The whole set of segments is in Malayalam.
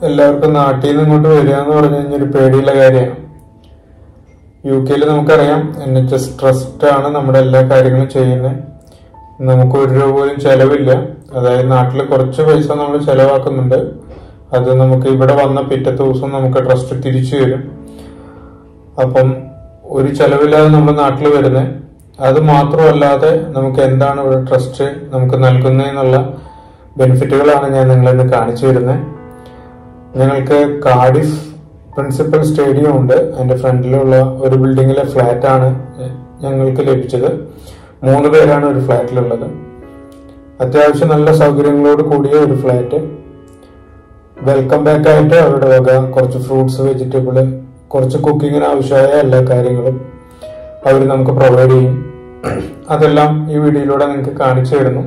എല്ലാവർക്കും നാട്ടിൽ നിന്ന് ഇങ്ങോട്ട് വരിക എന്ന് പറഞ്ഞു കഴിഞ്ഞാൽ ഒരു പേടിയുള്ള കാര്യമാണ്. UK നമുക്കറിയാം NHS ട്രസ്റ്റ് ആണ് നമ്മുടെ എല്ലാ കാര്യങ്ങളും ചെയ്യുന്നത്. നമുക്ക് ₹1 പോലും ചെലവില്ല. അതായത് നാട്ടിൽ കുറച്ച് പൈസ നമ്മൾ ചെലവാക്കുന്നുണ്ട്. അത് നമുക്ക് ഇവിടെ വന്ന പിറ്റത്തെ ദിവസം നമുക്ക് ട്രസ്റ്റ് തിരിച്ചു തരും. അപ്പം ഒരു ചെലവില്ലാതെ നമ്മൾ നാട്ടിൽ വരുന്നത്. അത് മാത്രമല്ലാതെ നമുക്ക് എന്താണ് ഇവിടെ ട്രസ്റ്റ് നമുക്ക് നൽകുന്നതെന്നുള്ള ബെനിഫിറ്റുകളാണ് ഞാൻ നിങ്ങളിന്ന് കാണിച്ചു വരുന്നത്. ഞങ്ങൾക്ക് കാർഡിഫ് പ്രിൻസിപ്പൽ സ്റ്റേഡിയം ഉണ്ട്. അതിന്റെ ഫ്രണ്ടിലുള്ള ഒരു ബിൽഡിങ്ങിലെ ഫ്ലാറ്റ് ആണ് ഞങ്ങൾക്ക് ലഭിച്ചത്. 3 പേരാണ് ഒരു ഫ്ലാറ്റിലുള്ളത്. അത്യാവശ്യം നല്ല സൗകര്യങ്ങളോട് കൂടിയ ഒരു ഫ്ലാറ്റ്. വെൽക്കം ബാക്ക് ആയിട്ട് അവരുടെ വക കുറച്ച് ഫ്രൂട്ട്സ്, വെജിറ്റബിള്, കുറച്ച് കുക്കിങ്ങിന് ആവശ്യമായ എല്ലാ കാര്യങ്ങളും അവർ നമുക്ക് പ്രൊവൈഡ് ചെയ്യും. അതെല്ലാം ഈ വീഡിയോയിലൂടെ നിങ്ങൾക്ക് കാണിച്ചു തരുന്നു.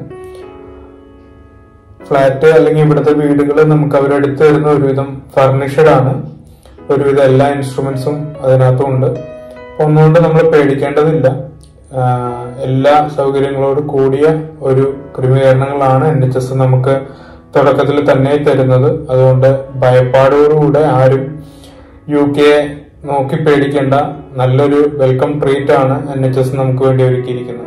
ഫ്ലാറ്റ് അല്ലെങ്കിൽ ഇവിടുത്തെ വീടുകൾ നമുക്ക് അവരെടുത്ത് തരുന്ന ഒരുവിധം ഫർണിഷ്ഡ് ആണ്. ഒരുവിധം എല്ലാ ഇൻസ്ട്രുമെന്റ്സും അതിനകത്തും ഉണ്ട്. ഒന്നുകൊണ്ട് നമ്മൾ പേടിക്കേണ്ടതില്ല. എല്ലാ സൗകര്യങ്ങളോട് കൂടിയ ഒരു ക്രമീകരണങ്ങളാണ് NHS നമുക്ക് തുടക്കത്തിൽ തന്നെ തരുന്നത്. അതുകൊണ്ട് ഭയപ്പാടോടുകൂടെ ആരും UK നോക്കി പേടിക്കേണ്ട. നല്ലൊരു വെൽക്കം ട്രീറ്റ് ആണ് NHS നമുക്ക് വേണ്ടി ഒരുക്കിയിരിക്കുന്നത്.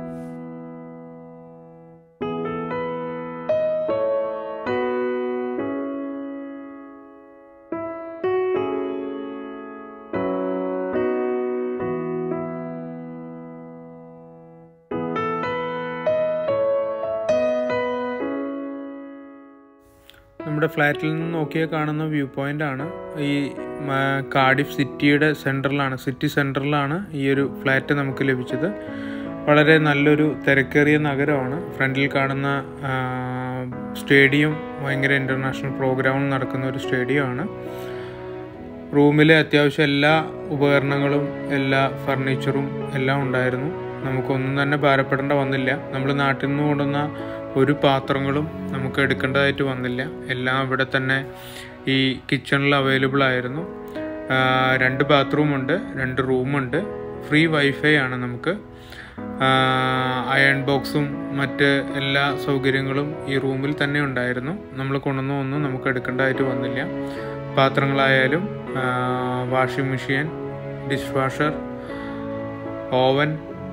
നമ്മുടെ ഫ്ലാറ്റിൽ നിന്ന് നോക്കിയാൽ കാണുന്ന വ്യൂ പോയിന്റ് ആണ്. ഈ കാർഡിഫ് സിറ്റിയുടെ സെൻട്രലാണ്, സിറ്റി സെൻട്രലാണ് ഈ ഒരു ഫ്ലാറ്റ് നമുക്ക് ലഭിച്ചത്. വളരെ നല്ലൊരു തിരക്കേറിയ നഗരമാണ്. ഫ്രണ്ടിൽ കാണുന്ന സ്റ്റേഡിയം ഭയങ്കര ഇൻ്റർനാഷണൽ പ്രോഗ്രാമും നടക്കുന്ന ഒരു സ്റ്റേഡിയമാണ്. റൂമിൽ അത്യാവശ്യം എല്ലാ ഉപകരണങ്ങളും എല്ലാ ഫർണിച്ചറും എല്ലാം ഉണ്ടായിരുന്നു. നമുക്കൊന്നും തന്നെ ഭാരപ്പെടേണ്ട വന്നില്ല. നമ്മൾ നാട്ടിൽ നിന്ന് കൊണ്ടുവന്ന ഒരു പാത്രങ്ങളും നമുക്ക് എടുക്കേണ്ടതായിട്ട് വന്നില്ല. എല്ലാം ഇവിടെ തന്നെ ഈ കിച്ചണിൽ അവൈലബിൾ ആയിരുന്നു. 2 ബാത്റൂമുണ്ട്, 2 റൂമുണ്ട്. ഫ്രീ വൈഫൈ ആണ് നമുക്ക്. അയൺ ബോക്സും മറ്റ് എല്ലാ സൗകര്യങ്ങളും ഈ റൂമിൽ തന്നെ ഉണ്ടായിരുന്നു. നമ്മൾ കൊണ്ടുവന്ന ഒന്നും നമുക്ക് എടുക്കേണ്ടതായിട്ട് വന്നില്ല. പാത്രങ്ങളായാലും washing machine, dish washer, oven,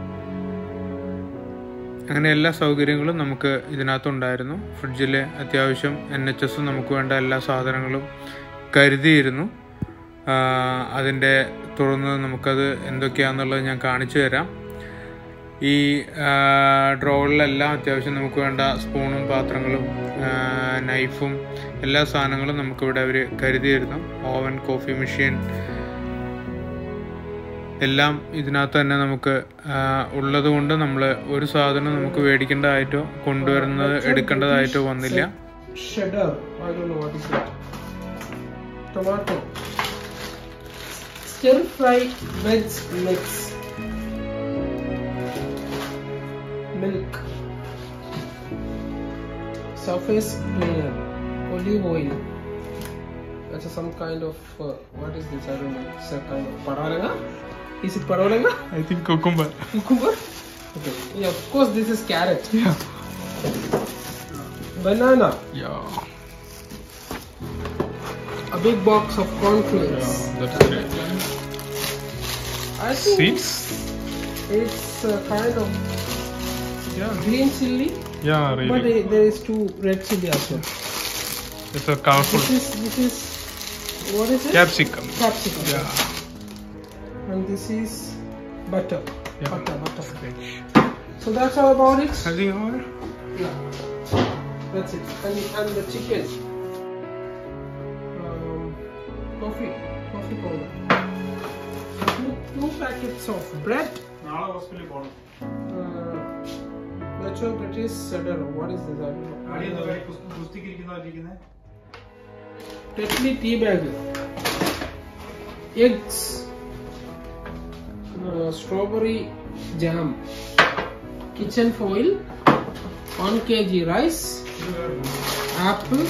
അങ്ങനെ എല്ലാ സൗകര്യങ്ങളും നമുക്ക് ഇതിനകത്തുണ്ടായിരുന്നു. ഫ്രിഡ്ജിൽ അത്യാവശ്യം NHS നമുക്ക് വേണ്ട എല്ലാ സാധനങ്ങളും കരുതിയിരുന്നു. അതിൻ്റെ തുറന്ന് നമുക്കത് എന്തൊക്കെയാണെന്നുള്ളത് ഞാൻ കാണിച്ചു തരാം. ഈ ഡ്രോവറിലെല്ലാം അത്യാവശ്യം നമുക്ക് വേണ്ട സ്പൂണും പാത്രങ്ങളും നൈഫും എല്ലാ സാധനങ്ങളും നമുക്കിവിടെ അവർ കരുതിയിരുന്നു. ഓവൻ, കോഫി മെഷീൻ എല്ലാം ഇതിനകത്ത് തന്നെ നമുക്ക് ഉള്ളത് കൊണ്ട് നമ്മൾ ഒരു സാധനം നമുക്ക് മേടിക്കേണ്ടതായിട്ടോ എടുക്കേണ്ടതായിട്ടോ വന്നില്ല. Tomato stir fry veg mix, milk, surface cleaner, olive oil. That's some kind of what is this? I don't know. It's a kind of paralanga. Is it paralanga? I think cucumber. Cucumber? Okay. Yeah, of course this is carrot. Yeah. Banana. Yeah. A big box of cornflakes. Yeah, that's great. I think Seeds? it's a kind of green chili. Yeah, really. But there is 2 red chili as well. It's a colorful. This is what is it? Capsicum. Capsicum. Yeah. And this is butter. Yeah. Butter. So that's all about it. I think all. Yeah. That's it. And the chicken. Coffee powder. 2 packets of bread. That's all British cheddar. What is this? I don't know. Tetley tea bag. Eggs. Strawberry jam. Kitchen foil. 1 kg rice. Apple.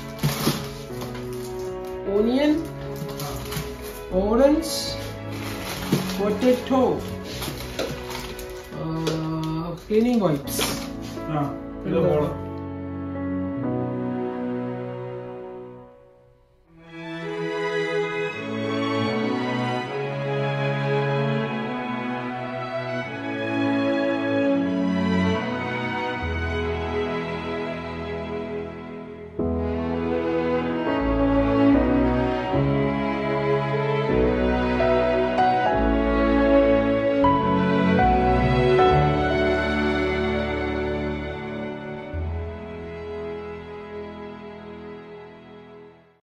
Onion. Orange. Potato. Cleaning wipes.